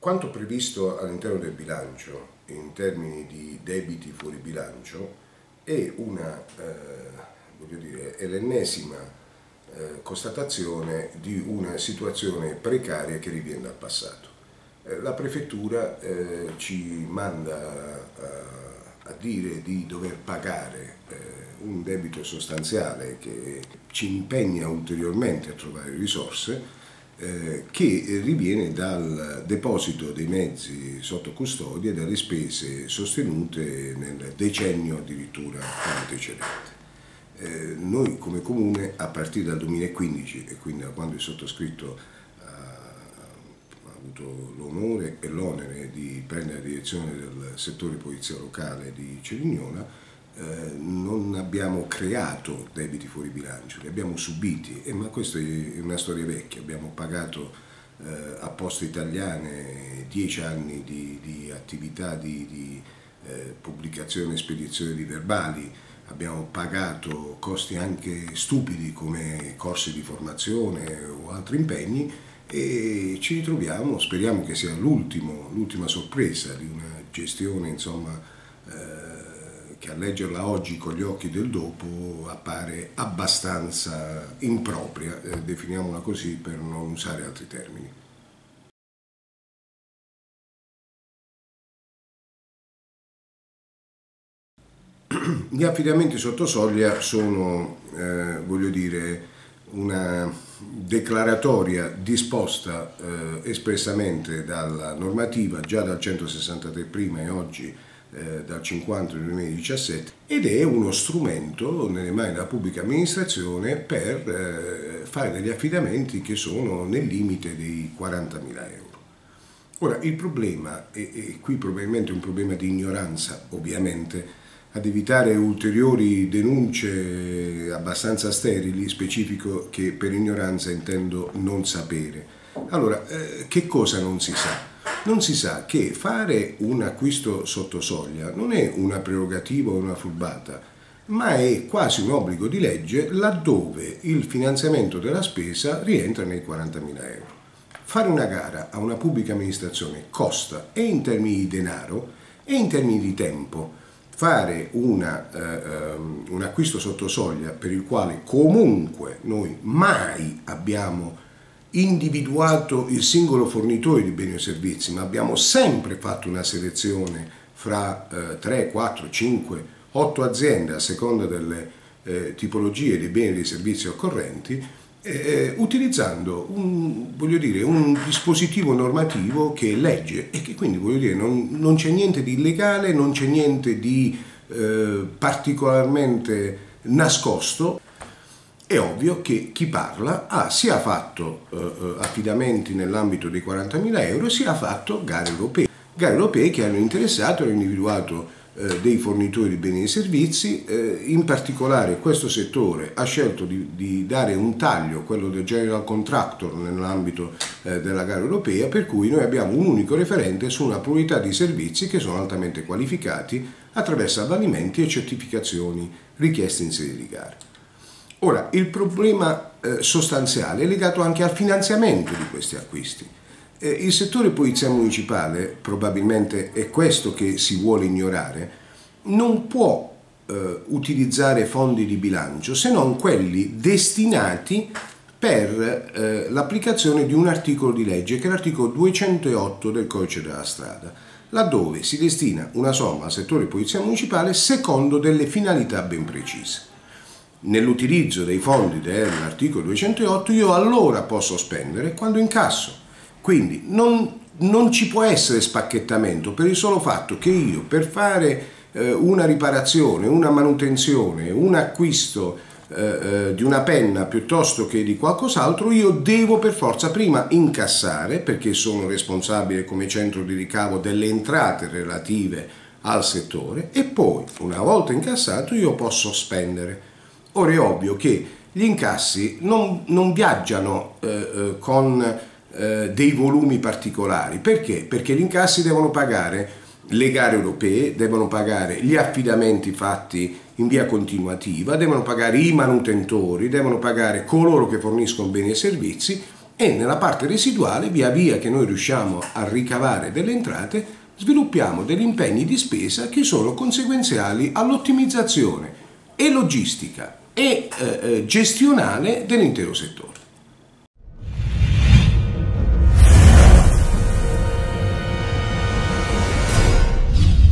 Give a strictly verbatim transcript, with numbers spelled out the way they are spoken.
Quanto previsto all'interno del bilancio in termini di debiti fuori bilancio è una, eh, voglio dire, è l'ennesima eh, constatazione di una situazione precaria che riviene dal passato. Eh, la prefettura eh, ci manda a, a dire di dover pagare eh, un debito sostanziale che ci impegna ulteriormente a trovare risorse, Eh, che riviene dal deposito dei mezzi sotto custodia e dalle spese sostenute nel decennio addirittura antecedente. Eh, noi come Comune, a partire dal duemilaquindici, e quindi da quando il sottoscritto ha, ha avuto l'onore e l'onere di prendere la direzione del settore polizia locale di Cerignola, Eh, non abbiamo creato debiti fuori bilancio, li abbiamo subiti, eh, ma questa è una storia vecchia. Abbiamo pagato eh, a Poste Italiane dieci anni di, di attività di, di eh, pubblicazione e spedizione di verbali, abbiamo pagato costi anche stupidi come corsi di formazione o altri impegni e ci ritroviamo, speriamo che sia l'ultimo, l'ultima sorpresa di una gestione, insomma, eh, che a leggerla oggi con gli occhi del dopo appare abbastanza impropria, eh, definiamola così per non usare altri termini. Gli affidamenti sotto soglia sono, eh, voglio dire, una declaratoria disposta eh, espressamente dalla normativa già dal centosessantatré prima e oggi dal cinquanta del duemiladiciassette, ed è uno strumento nelle mani della pubblica amministrazione per eh, fare degli affidamenti che sono nel limite dei quarantamila euro. Ora, il problema, e, e qui probabilmente è un problema di ignoranza, ovviamente, ad evitare ulteriori denunce abbastanza sterili, specifico che per ignoranza intendo non sapere. Allora, eh, che cosa non si sa? Non si sa che fare un acquisto sotto soglia non è una prerogativa o una furbata, ma è quasi un obbligo di legge laddove il finanziamento della spesa rientra nei quarantamila euro. Fare una gara a una pubblica amministrazione costa, e in termini di denaro e in termini di tempo. Fare una, eh, un acquisto sotto soglia per il quale comunque noi mai abbiamo individuato il singolo fornitore di beni o servizi, ma abbiamo sempre fatto una selezione fra eh, tre, quattro, cinque, otto aziende a seconda delle eh, tipologie dei beni e dei servizi occorrenti, eh, utilizzando un, voglio dire, un dispositivo normativo che è legge e che quindi, voglio dire, non, non c'è niente di illegale, non c'è niente di eh, particolarmente nascosto. È ovvio che chi parla ha sia fatto eh, affidamenti nell'ambito dei quarantamila euro, sia fatto gare europee. Gare europee che hanno interessato e hanno individuato eh, dei fornitori di beni e servizi, eh, in particolare questo settore ha scelto di, di dare un taglio, quello del general contractor, nell'ambito eh, della gara europea, per cui noi abbiamo un unico referente su una pluralità di servizi che sono altamente qualificati attraverso avvalimenti e certificazioni richieste in sede di gara. Ora, il problema eh, sostanziale è legato anche al finanziamento di questi acquisti. Eh, il settore polizia municipale, probabilmente è questo che si vuole ignorare, non può eh, utilizzare fondi di bilancio se non quelli destinati per eh, l'applicazione di un articolo di legge, che è l'articolo duecentootto del Codice della Strada, laddove si destina una somma al settore polizia municipale secondo delle finalità ben precise. Nell'utilizzo dei fondi dell'articolo duecentootto io allora posso spendere quando incasso, quindi non, non ci può essere spacchettamento per il solo fatto che io per fare eh, una riparazione, una manutenzione, un acquisto eh, eh, di una penna piuttosto che di qualcos'altro, io devo per forza prima incassare, perché sono responsabile come centro di ricavo delle entrate relative al settore, e poi una volta incassato io posso spendere. Ora è ovvio che gli incassi non, non viaggiano eh, eh, con eh, dei volumi particolari. Perché? Perché gli incassi devono pagare le gare europee, devono pagare gli affidamenti fatti in via continuativa, devono pagare i manutentori, devono pagare coloro che forniscono beni e servizi e nella parte residuale, via via che noi riusciamo a ricavare delle entrate, sviluppiamo degli impegni di spesa che sono conseguenziali all'ottimizzazione e logistica e eh, gestionale dell'intero settore.